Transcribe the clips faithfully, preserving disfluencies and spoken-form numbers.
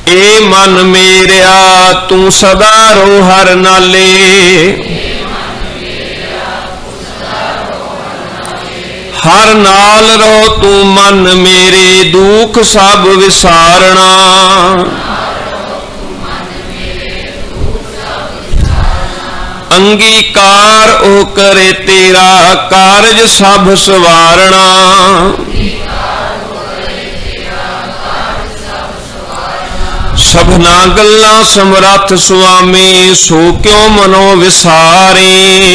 ए मन मेरिया तू सदा रो हर नाले, हर नाल रो तू मन मेरे दुख सब विसारना। अंगीकार ओ करे तेरा कारज सब सवारना। सबना गल्लां समरथ स्वामी सो क्यों मनो विसारे।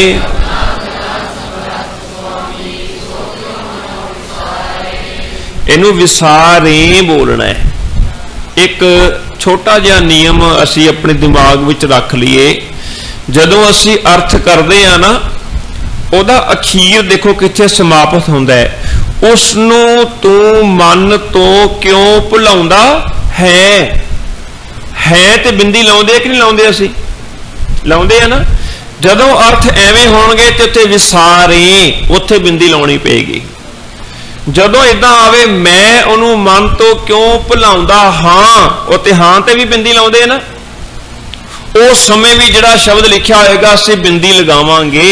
इनू विसारे बोलना है। एक छोटा जिहा नियम असी अपने दिमाग विच रख लीए, जदों असी अर्थ करते हैं ना, उहदा अखीर देखो कित्थे समाप्त हुंदा है। उसनूं तू मन तो क्यों भुलाउंदा है। है तो बिंदी लाउंदे कि नहीं लाउंदे, असी लाउंदे आ ना। जदों अर्थ एवें होणगे ते उत्थे विसारे, उत्थे बिंदी लाउणी पेगी। जदों इदां आवे मैं उहनूं मन तो क्यों भुलाउंदा हां, उत्ते हां ते भी बिंदी लाउंदे ना। उस समय भी जिहड़ा शब्द लिखिया होएगा असीं बिंदी लगावांगे।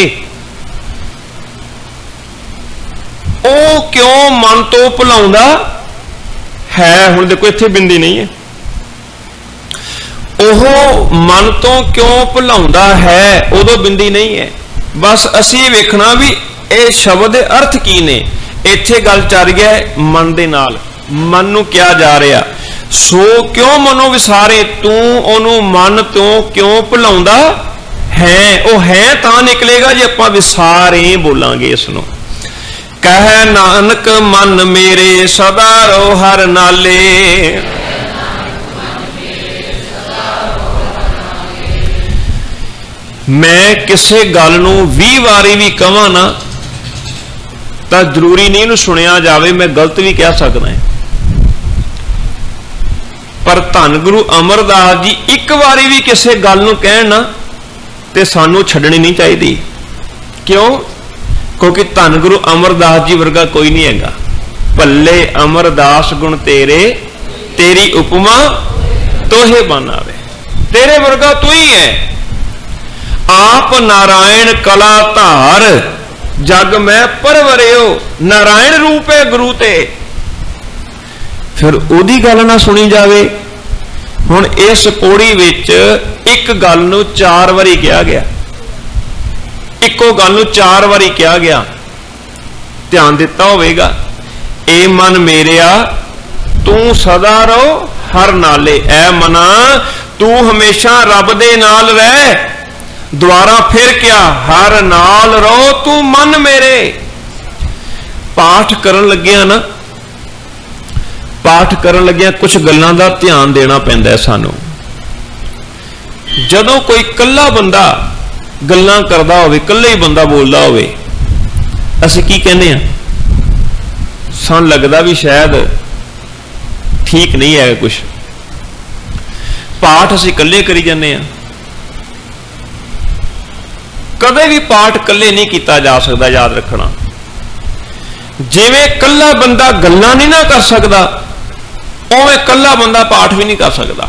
ओ क्यों मन तो भुलाउंदा है, हुण देखो इत्थे बिंदी नहीं है। ओह मन तो क्यों भुलाउंदा है, उदों बिंदी नहीं है। बस असीं वेखना भी ये शब्द दे अर्थ की ने। इत्थे गल चल गया मन दे नाल, मन नूं क्या जा रहा। सो क्यों मनो विसारे, तू ओनू मन तो क्यों भुलाउंदा है। वो है तां निकलेगा जे आपां विसारे बोलांगे इसनूं। कह नानक मन मेरे सदा रो हर नाले, मैं किसी गल नूं वीह वारी भी कहां ना तो जरूरी नहीं इहनूं सुनिया जावे, मैं गलत भी कह सकदा है। पर धन गुरु अमरदास जी एक बारी भी किसी गल नूं कहण ना ते सानूं छड्डणी नहीं चाहिदी। क्यों? क्योंकि धन गुरु अमरदास जी वर्गा कोई नहीं हैगा। भले अमरदास गुण तेरे, तेरी उपमा तोहे बनावे। तेरे वर्गा तू ही है। आप नारायण कला धार, जग में परवरियो। नारायण रूप है गुरु ते, फिर उहदी गल ना सुनी जावे। हुण इस पौड़ी विच एक गल नूं चार वारी कहा गया, इक्को गल नूं चार वारी कहा गया। ध्यान दिता होवेगा। ए मन मेरिया तू सदा रहो हर नाले। ऐ मना तू हमेशा रब दे नाल रह। द्वारा फिर क्या, हर नाल रहो तू मन मेरे। पाठ करन लग्या ना, पाठ करन लग्या कुछ गल्लां दा ध्यान देना पैंदा है सानू। जदों कोई कल्ला बंदा गल्लां करदा होवे, कल्ला ही बंदा बोलदा होवे, असीं की कहने आ, सानूं लगदा भी शायद ठीक नहीं है कुछ। पाठ असीं कल्ले करी जाने आ। कदे भी पाठ कल्ले नहीं किया जा सकता, याद रखना। जिवें कल्ला बंदा गल्लां नहीं ना कर सकता, उवें कल्ला बंदा पाठ भी नहीं कर सकता।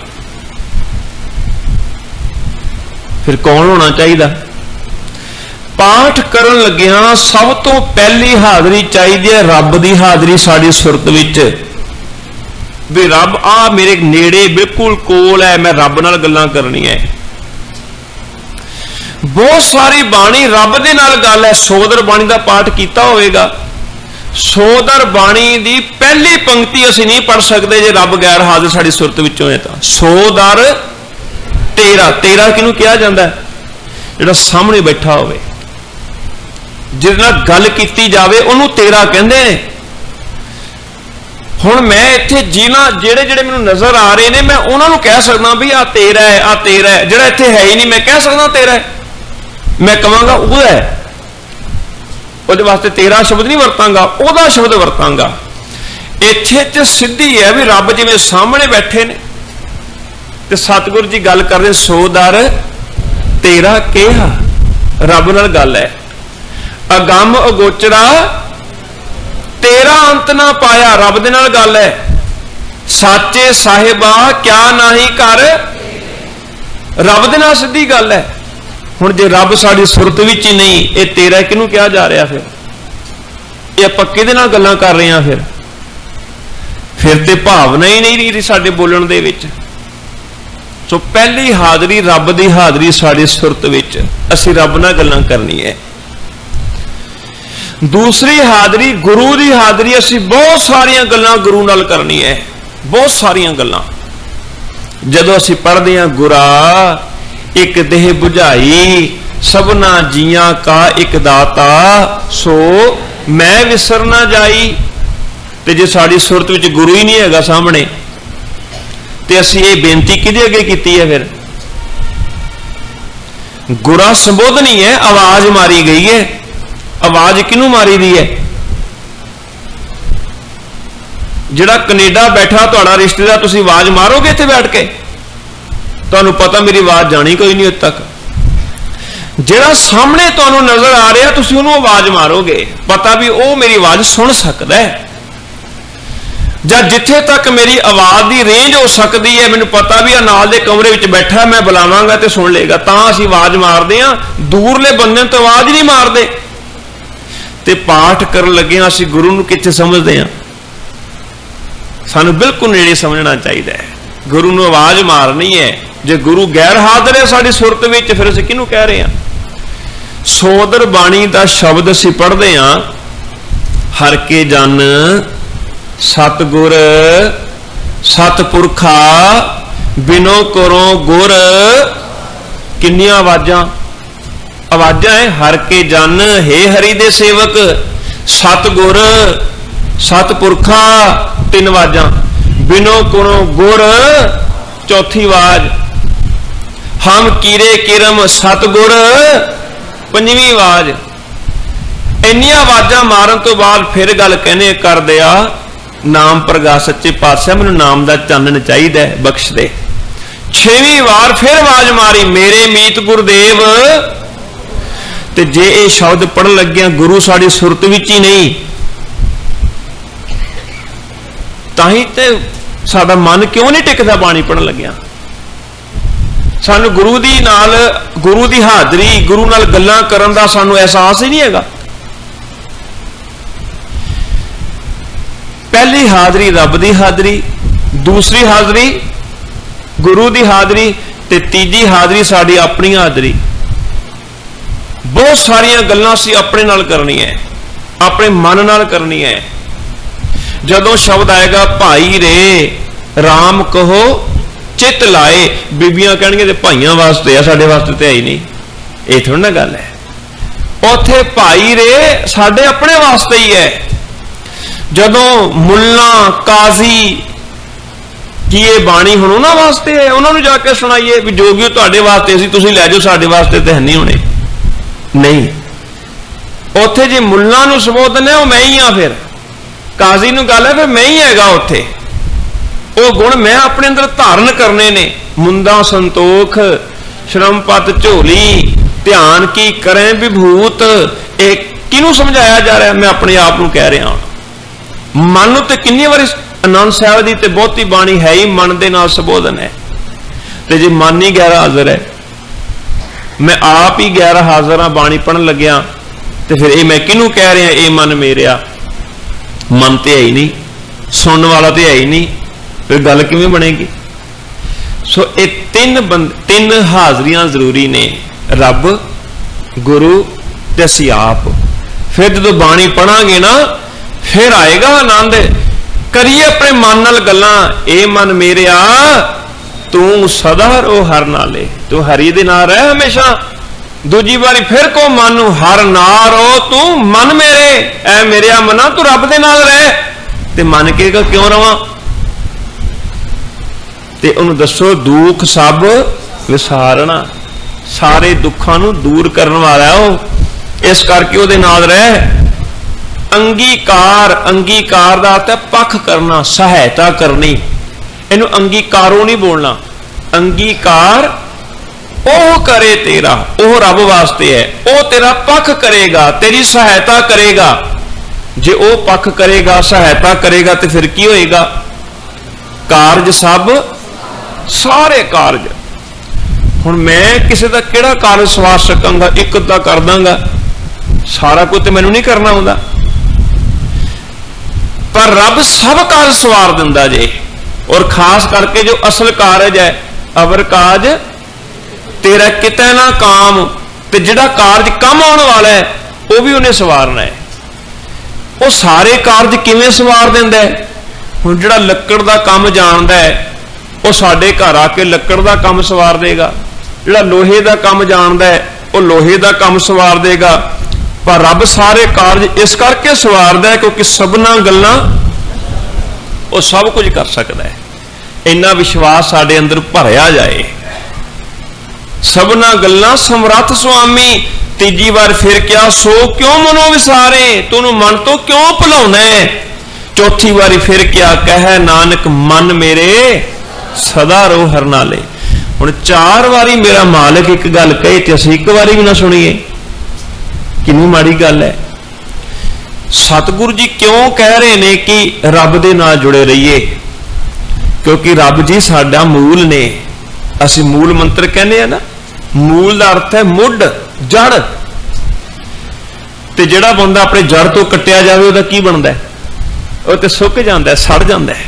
फिर कौन होना चाहिए? पाठ करन लग्गिया सब तो पहली हाजरी चाहिए रब की हाजरी साड़ी सुरत विच। भी रब आ मेरे नेड़े बिल्कुल कोल है, मैं रब नाल गल्लां करनी है। बहुत सारी बाणी रब दे नाल गल है। सोदर बाणी का पाठ किया होगा, सोदर बाणी की पहली पंक्ति असीं नहीं पढ़ सकते जे रब गैर हाजिर साड़ी सुरत विचों है। तो सोदर तेरा, तेरा किनू कहा जाता है? जिहड़ा सामने बैठा होवे, जिहदे नाल गल कीती जावे उहनूं तेरा कहंदे ने। हुण मैं इत्थे जिन्हां जिहड़े जिहड़े मैनूं नज़र आ रहे हैं, मैं उहनां नूं कह सकदा भी आ तेरा है, आ तेरा है। जिहड़ा इत्थे है ही नहीं, मैं कह सकदा तेरा है। मैं कहांगा वो है, उहदे वास्ते तेरा शब्द नहीं वरतांगा, उहदा शब्द वरतांगा। इत्थे ते सीधी है भी रब जिवें सामने बैठे ने ते सतगुरु जी गल करदे सो दर तेरा केहा। रब नाल गल है। अगम अगोचरा तेरा अंत ना पाया, रब दे नाल गल है। साचे साहिबा क्या नाही कर। रब दे नाल सीधी गल है। हुण जे रब साडी सुरत विच ही नहीं, ये तेरा किनू कहा जा रहा? फिर ये आपां किहदे नाल गल्लां कर रहे हैं? फिर फिर ते भावना ही नहीं रही साडे बोलण दे विच। सो पहली हाजरी रब दी हाजरी साडी सुरत विच, असीं रब नाल गल्लां करनी है। दूसरी हाजरी गुरु दी हाजरी, असीं बहुत सारियां गल्लां गुरु नाल करनी है, बहुत सारियां गल्लां। जदों असीं पढ़दे हां गुरा एक देह बुझाई सबना जियां का एक दाता, सो मैं विसर ना जाई। ते जे साडी सुरत विच गुरु ही नहीं हैगा सामने, ते असीं ये बेनती किहदे अगे कीती है? फिर गुरा संबोधन ही है, आवाज मारी गई है। आवाज किनू मारी दी है? जिहड़ा कनेडा बैठा तुहाडा रिश्तेदार, तुसीं आवाज मारोगे इत्थे बैठ के? तुहानूं पता मेरी आवाज जानी कोई नहीं उद तक। जिहड़ा सामने तुहानूं नजर आ रहा, तुसीं उहनूं आवाज मारोगे, पता भी वो मेरी आवाज सुन सकदा है। ਜਾਂ जिथे तक मेरी आवाज़ की रेंज हो सकती है, मैनूं पता भी नाल दे कमरे विच बैठा, मैं बुलावांगा तो सुन लेगा, तां असीं आवाज़ मारदे हां। दूरले बंदे तो आवाज़ नहीं मारदे। ते पाठ करन लगे असीं गुरु नूं कित्थे समझदे हां? सानूं बिल्कुल नेड़े समझना चाहिए है। गुरु नूं आवाज़ मारनी है। जे गुरु गैर हाज़र है साडी सुरत विच, फिर असीं किहनूं कह रहे हां? सोदर बाणी दा शब्द असीं पढ़दे हां, हर के जन सतगुर सतपुरखा बिनो करो गुर। किन्नियां आवाजां आवाजां है? हर के जन, हे हरि दे सेवक, सतगुर सतपुरखा तीन आवाजां, बिनो करो गुर चौथी आवाज, हम कीरे किरम सतगुर पंजवीं आवाज। इन्नियां आवाजां मारन तो बाद फिर गल कहने कर दिया, नाम प्रगा सच्चे पातशाह, मैनूं नाम दा चानन चाहिए, बख्श दे। छेवीं वार फिर आवाज मारी, मेरे मीत गुरदेव। ते जे ये शब्द पढ़न लग्या गुरु साडी सुरत विच ही नहीं, ताही ते साडा मन क्यों नहीं टिकदा बाणी पढ़न लग्या? सानूं गुरु दी नाल, गुरु दी हाजरी, गुरु नाल गल्लां करन दा सानूं एहसास ही नहीं हैगा। पहली हाजरी रब दी हाजरी, दूसरी हाजरी गुरु दी हाजरी, ते तीजी हाजरी साडी अपनी हाजरी। बहुत सारियां गल्लां असीं अपने नाल करनी है, अपने मन नाल करनी है। जदों शब्द आएगा भाई रे राम कहो चित लाए, बीबियां कहणगे ते भाइयां वास्ते है, साडे वास्ते ते है ही नहीं। ये थोड़ी ना गल है। उत्थे भाई रे साडे अपने वास्ते ही है। जदों मुल्ला काजी की ये बाणी हुण उन्हां वास्ते है, उन्होंने जाके सुनाइए भी जोगियो तुहाडे वास्ते सी, तुसीं लै जाओ, साडे वास्ते ते है नहीं होने। नहीं, उत्थे जे मुल्ला नूं संबोधन है, वो मैं ही हाँ। फिर काजी नूं गल है, फिर मैं ही हैगा। उत्थे वो गुण मैं अपने अंदर धारण करने ने। मुंदा संतोख श्रमपत झोली, ध्यान की करें विभूत। एक किनू समझाया जा रहा है? मैं अपने आप नूं कह रहा। मन तो किन्नी बारी आनंद साहब की तो बहुती बाणी है ही मन के नाल संबोधन है। तो जे मन ही गैर हाजिर है, मैं आप ही गैर हाजिर हाँ बाणी पढ़न लग्या, तो फिर ये मैं किनू कह रहा? ये मन मेरा मन तो है ही नहीं, सुनने वाला तो है ही नहीं, फिर गल किवें बनेगी? सो ये तीन बंद तीन हाजरियां जरूरी ने, रब गुरु ते असीं आप। फिर जो बाणी पढ़ांगे ना, फिर आएगा आनंद। करिए अपने मन नाल गल्लां, ए मन मेरिया तू सदा रो हर नाले, तू हरि दे नाल रह हमेशा। दूजी बारी फिर को मन हर नाल रो तू मन मेरे, ऐ मेरिया मना तू रब दे नाल रह। ते मन कहेगा क्यों रवां? ते उन्हें दसो दुख सब विसारना, सारे दुखों नूं दूर करने वाला है वो, इस करके उहदे नाल रह। अंगीकार, अंगीकार का अर्थ है पख करना, सहायता करनी। इनू अंगीकारों नहीं बोलना। अंगीकार ओ करे तेरा, ओ रब वास्ते है, ओ तेरा पख करेगा, तेरी सहायता करेगा। जे ओ पख करेगा, सहायता करेगा, तो फिर की होएगा? कारज सब सारे कारज। हुण मैं किसी का किहड़ा कारज सवार सकांगा? एक अद्धा कर दांगा, सारा कुछ तो मैनूं नहीं करना आउंदा। पर रब सब कारज सवार दिंदा जे। और खास करके जो असल कारज है, अवर काज तेरा किते ना काम, ते जिहड़ा कारज कम आने वाला है वह भी उन्हें सवारना है। वो सारे कारज किवें सवार दिंदा है? हुण जिहड़ा लक्कड़ दा काम जानदा है वो साडे घर आके लक्कड़ दा काम सवार देगा, जिहड़ा लोहे दा काम जानदा है वो लोहे दा काम सवार देगा। पर रब सारे कारज इस करके सवारदा है क्योंकि सबना गल्लां वो सब कुछ कर सकता है। इन्ना विश्वास साडे अंदर भरिया जाए। सबना गल्लां समरथ स्वामी। तीजी बार फिर क्या, सो क्यों मनो विसारे, तूनू मन तो क्यों भुलाउना है। चौथी बारी फिर क्या, कह नानक मन मेरे सदा रो हर नाले। हुण चार बारी मेरा मालिक एक गल कहे ते असीं एक बारी भी ना सुनीए, कितनी माड़ी गल है। सतगुरु जी क्यों कह रहे ने कि रब दे नाल जुड़े रहिए? क्योंकि रब जी साडा मूल ने। असीं मूल मंत्र कहने हैं ना, मूल का अर्थ है मुढ़, जड़। ते जिहड़ा बंदा अपने जड़ तो कट्टिया जाए उहदा की बनता है? वो तो सुक जाता है, सड़ जाता है।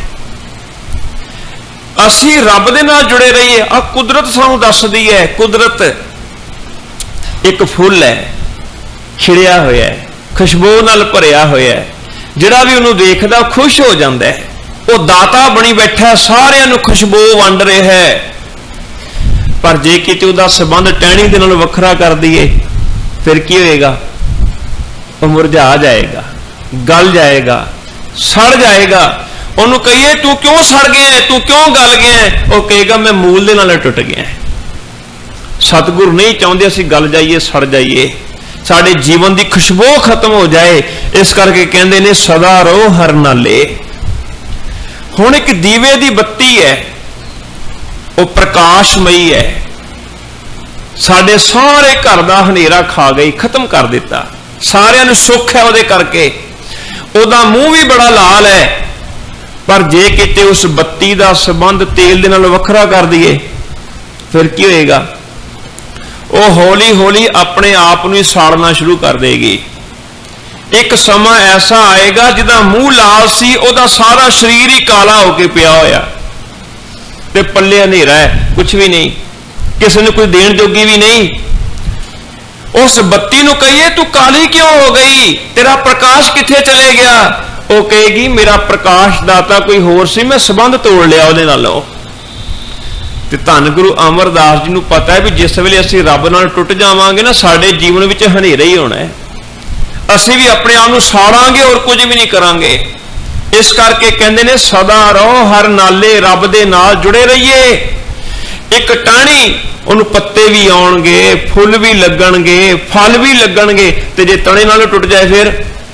असीं रब दे नाल जुड़े रहिए। आ कुदरत सानूं दसदी है। कुदरत एक फुल है, खिड़िया होया है, खुशबू नाल भरिया होया है। जिहड़ा भी उहनूं देखदा खुश हो जाता है। वो दाता बनी बैठा, सारियां नूं खुशबू वंड रहा है। पर जे किते उहदा संबंध टहनी दे नाल वखरा कर दईए फिर की होएगा? वो मुरझा जाएगा, गल जाएगा, सड़ जाएगा। उन्होंने कहिए तू क्यों सड़ गया है, तू क्यों गल गया है? वो कहेगा मैं मूल दे नाल टुट गया है। सतगुरु नहीं चाहते असीं गल जाइए, सड़ जाइए, साडे जीवन की खुशबू खत्म हो जाए। इस करके कहते ने सदा रहो हर नाले। हुण एक दीवे की बत्ती है, वो प्रकाशमयी है। साडे सारे घर का हनेरा खा गई, खत्म कर दिता। सारियां नूं सुख है उहदे करके। उहदा मूँह भी बड़ा लाल है। पर जे किते उस बत्ती का संबंध तेल दे नाल वखरा कर दईए फिर की होएगा? वो हौली हौली अपने आप नूं साड़ना शुरू कर देगी। एक समा ऐसा आएगा जिहदा मूँह लाल सी, उहदा सारा शरीर ही काला होके पिया होया ते पल्ले हनेरा है, कुछ भी नहीं, किसी ने कुछ देण जोगी भी नहीं। उस बत्ती नूं कहिए तू काली क्यों हो गई, तेरा प्रकाश किथे चले गया? वो कहेगी मेरा प्रकाश दाता कोई होर सी, मैं संबंध तोड़ लिया उहदे नालों। ते धन गुरु अमरदास जी नूं पता है भी जिस वेले असीं रब नाल टुट जावांगे ना, साडे जीवन विच हनेरा ही होना है। असीं भी अपने आप नूं साड़ांगे और कुछ भी नहीं करांगे। इस करके कहंदे ने सदा रहो हर नाले, रब दे नाल जुड़े रहिए। एक टहनी उन्होंने पत्ते भी आउणगे, फुल भी लगणगे, फल भी लगणगे। ते जे तणे नाल टुट जाए फिर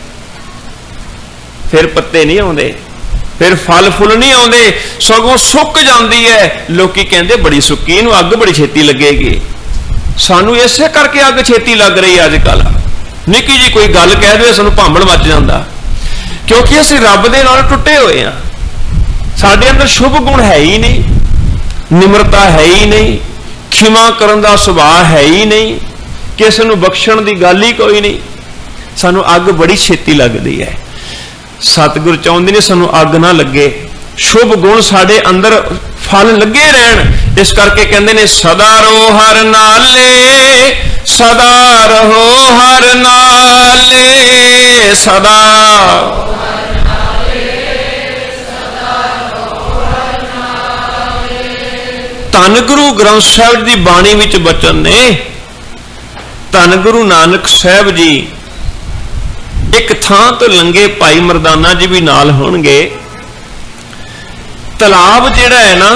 फिर पत्ते नहीं आउंदे, फिर फल फुल नहीं आउंदे, सगों सुक जाती है। लोकी कहंदे बड़ी सुक्की, इहनूं अग बड़ी छेती लगेगी। सानू इसे करके अग छेती लग रही है। अजकल निक्की जी कोई गल कह दे सानू भांबड़ मच जाता, क्योंकि असीं रब दे नाल टुटे हुए हैं। साडे अंदर शुभ गुण है ही नहीं, निमरता है ही नहीं, खिमा करन दा सुभाव है ही नहीं, किसी नूं बख्शण दी गल ही कोई नहीं। सानू अग बड़ी छेती लगती है। सतगुर चाहुंदे ने सानू अग ना लगे, शुभ गुण साडे अंदर फल लगे रहन। इस करके कहंदे ने सदा रहो हर नाले, सदा रहो हर नाले, सदा धन गुरु ग्रंथ साहिब की बाणी विच बचन ने। धन गुरु नानक साहब जी एक थां तो लंघे, भाई मरदाना जी भी नाल होणगे। तलाब जिहड़ा है ना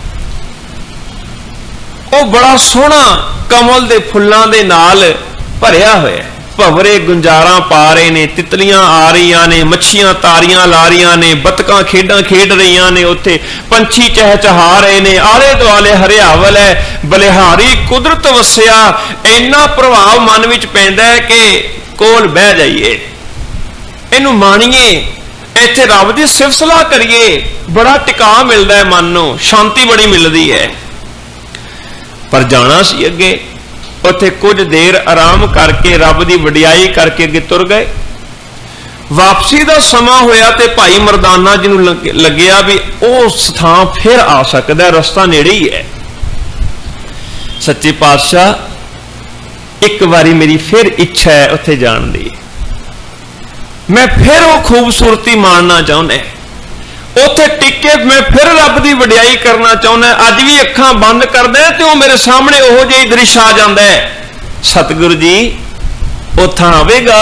वो बड़ा सोहना कमल दे फुल्लां दे नाल भरिया होया है। भवरे गुंजारा पा रहे ने, तितलियां आ रही ने, मच्छियां तारियां ला रही ने, बतकां खेडां खेड रही ने, उत्थे पंछी चहचहा रहे ने, आले दुआले हरियावल है, बलिहारी कुदरत वसिया। इन्ना प्रभाव मन विच पैंदा है कि कोल बह जाइए, इनू माणीए, इत्थे रब की सिफत सलाह करिए, बड़ा टिका मिलता है, मन नूं शांति बड़ी मिलती है। पर जाना सी अगे, उत्थे कुछ देर आराम करके रब की वडियाई करके अगे तुर गए। वापसी का समा होया ते भाई मरदाना जी नूं लग्या भी उस थां फिर आ सकदा, रस्ता नेड़े ही है। सच्चे पातशाह एक बारी मेरी फिर इच्छा है उत्थे जाण दी, मैं फिर वो खूबसूरती माणना चाहुंदा, उत्थे टिके मैं फिर रब की वडियाई करना चाहुंदा। अज भी अखां बंद करदे ते वो मेरे सामने ओहो जिहा दृश्य आ जांदा है। सतगुरु जी उत्थां आवेगा।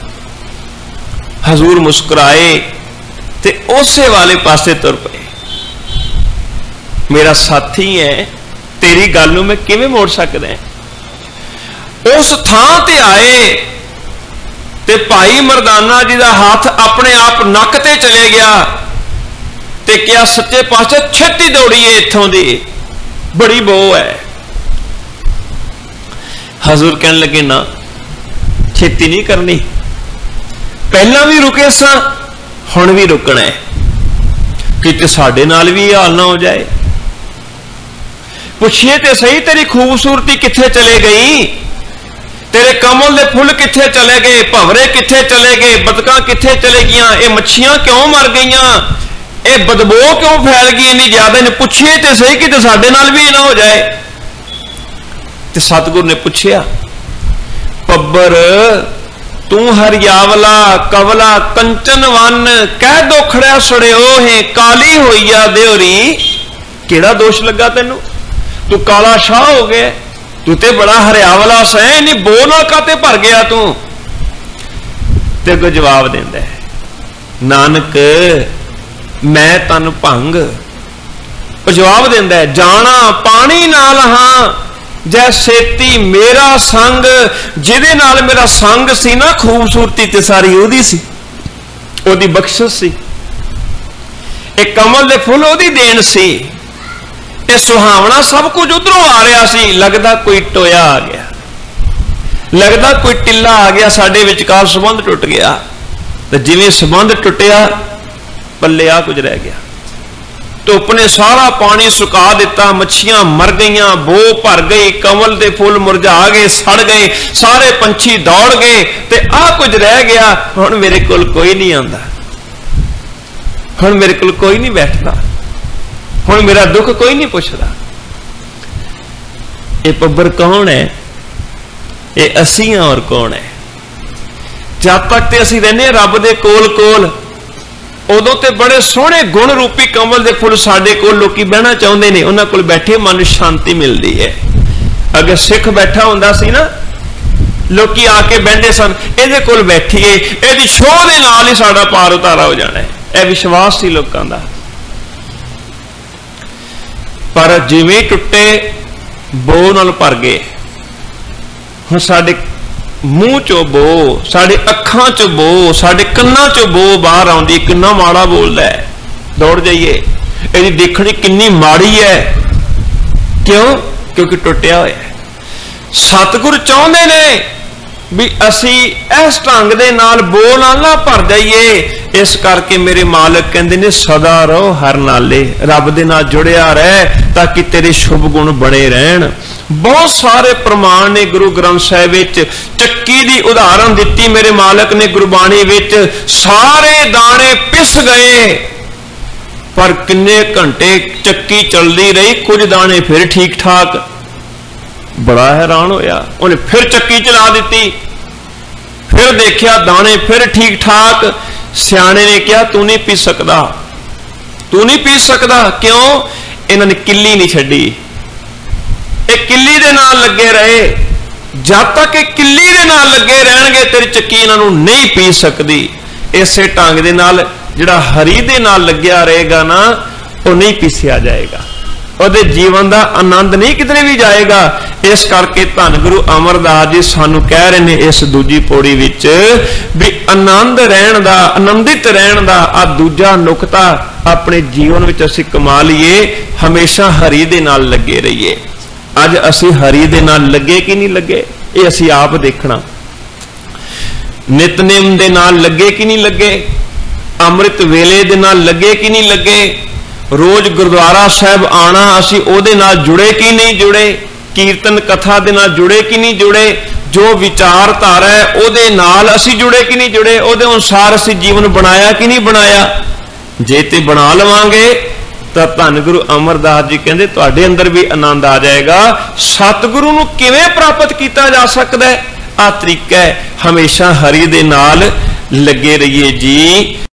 हजूर मुस्कुराए ते उसे वाले पासे तुर पे। मेरा साथी है, तेरी गल नूं मैं किवें मोड़ सकदा? उस थां ते आए ते भाई मरदाना जी का हाथ अपने आप नक ते चले गया ते क्या सच्चे पासे छेती दौड़ीए इत्थों दी, बड़ी बो है। हजूर कहन लगे ना छेती नहीं करनी, पहला भी रुके सा हुण भी रुकना है, किते साडे नाल भी हाल ना हो जाए। पुछिए ते सही तेरी खूबसूरती कित्थे चले गई, तेरे कमल दे फुल कित्थे चले गए, भंवरे कित्थे चले गए, बतकां कित्थे चले गईयां, ये मच्छियां क्यों मर गईयां, ये बदबू क्यों फैल गई इन्नी ज्यादा ने? पुछिए ते सही किते साडे नाल भी ना हो जाए। ते सतगुरु ने पूछया, पब्बर तू हरियावला कवला कंचन वन, कह दोखड़िया सड़ियो है, काली होईया देवरी, केड़ा दोष लगा तेनू? तू काला शाह हो गया, तू ते बड़ा हरियावला सा, इन्नी बो नाल काते भर गया तू? ते अगों जवाब देंदा है, नानक मैं तन भंग। जवाब देंदा है, जाना पानी नाल हां जै सेती मेरा संग, जिहदे नाल मेरा संग सी ना, खूबसूरती ते सारी ओदी सी, ओदी बख्शिश सी, एक कमल दे फुल ओदी देन सी, ये सुहावना सब कुछ उधरों आ रहा सी। लगदा कोई टोया आ गया, लगदा कोई टिल्ला आ गया, साडे विचकार संबंध टुट गया। ते जिवें संबंध टुटिया पल्ले आ कुछ रह गया। धुप ने सारा पानी सुका दिता, मच्छियां मर गईयां, बो भर गई, कमल दे फुल मुरझा गए, सड़ गए, सारे पंछी दौड़ गए, ते आ कुछ रह गया। हुण मेरे कोल कोई नहीं आंदा, हुण मेरे कोल कोई नहीं बैठदा, हुण मेरा दुख कोई नहीं पुछदा। ये पब्बर कौन है? ये असीं हां, और कौन है? जब तक ते असीं रहने रब दे कोल कोल, उदों ते बड़े सोहने गुण रूपी कमल दे फुल साडे कोल लोकी बहना चाहुंदे ने, उन्हां कोल बैठे मन नूं शांति मिलदी है। अगर सिख बैठा हुंदा सी ना, लोकी आके बहंदे सन, इहदे कोल बैठीए, इहदी छोह दे नाल ही साडा पार उतारा हो जाना है, यह विश्वास सी लोकां दा। पर जिवें टुटे बो नाल भर गए, हुण साडे मूँह चो बो, साडे अखां चो बो, साडे कन्नां चो बो बाहर आउंदी, किन्ना माड़ा बोलदा है, दौड़ जाइए, इहदी देखणी किन्नी माड़ी है। क्यों? क्योंकि टुटिया होया है। सतगुर चाहुंदे ने भी असी इस ढंग दे नाल बो नाल ना भर जाइए, इस करके मेरे मालिक कहंदे ने सदा रहो हर नाले, रब दे नाल जुड़िया रह ताकि तेरे शुभ गुण बने रहन। बहुत सारे प्रमाण ने गुरु ग्रंथ साहिब विच, चक्की दी उदाहरण दिती मेरे मालिक ने गुरबाणी विच, सारे दाने पिस गए पर किन्ने घंटे चक्की चलती रही, कुछ दाने फिर ठीक ठाक। बड़ा हैरान होया, उन्हें फिर चक्की चला दी, फिर देखिया दाने फिर ठीक ठाक। सियाणे ने कहा तू नहीं पी सकता, तू नहीं पी सकता। क्यों? इन्होंने किल्ली नहीं छड्डी, एक किल्ली दे नाल लगे रहे, जब तक एक किल्ली दे नाल लगे रहणगे तेरी चक्की इन्हों नहीं पी सकती। इसे ढंग दे नाल जिहड़ा हरी दे नाल लग्या रहेगा ना, वो नहीं पीसिया जाएगा, ਉਹਦੇ जीवन का आनंद नहीं कितने भी जाएगा। इस करके धन गुरु अमरदास जी सानू कह रहे हैं इस दूजी पौड़ी विच भी आनंद रहन दा, आनंदित रहन दा आ दूजा नुकता अपने जीवन विच असीं कमा लीए, हमेशा हरी दे नाल लगे रहिए। अज असीं हरी दे नाल लगे कि नहीं लगे, ये असीं आप देखना। नितनेम दे नाल लगे कि नहीं लगे, ਅੰਮ੍ਰਿਤ ਵੇਲੇ ਦੇ ਨਾਲ ਲੱਗੇ ਕਿ ਨਹੀਂ ਲੱਗੇ, ਰੋਜ਼ ਗੁਰਦੁਆਰਾ ਸਾਹਿਬ ਆਣਾ ਅਸੀਂ ਉਹਦੇ ਨਾਲ ਜੁੜੇ ਕਿ ਨਹੀਂ ਜੁੜੇ, ਕੀਰਤਨ ਕਥਾ ਦੇ ਨਾਲ ਜੁੜੇ ਕਿ ਨਹੀਂ ਜੁੜੇ, ਜੋ ਵਿਚਾਰਧਾਰਾ ਹੈ ਉਹਦੇ ਨਾਲ ਅਸੀਂ ਜੁੜੇ ਕਿ ਨਹੀਂ ਜੁੜੇ, ਉਹਦੇ ਅਨੁਸਾਰ ਅਸੀਂ ਜੀਵਨ ਬਣਾਇਆ ਕਿ ਨਹੀਂ ਬਣਾਇਆ। ਜੇ ਤੇ ਬਣਾ ਲਵਾਂਗੇ ਤਾਂ ਧੰਨ ਗੁਰੂ ਅਮਰਦਾਸ ਜੀ ਕਹਿੰਦੇ ਤੁਹਾਡੇ ਅੰਦਰ ਵੀ ਆਨੰਦ ਆ ਜਾਏਗਾ। ਸਤਿਗੁਰੂ ਨੂੰ ਕਿਵੇਂ ਪ੍ਰਾਪਤ ਕੀਤਾ ਜਾ ਸਕਦਾ ਹੈ, ਆਹ ਤਰੀਕਾ ਹੈ। ਹਮੇਸ਼ਾ ਹਰੀ ਦੇ ਨਾਲ ਲੱਗੇ ਰਹੀਏ ਜੀ।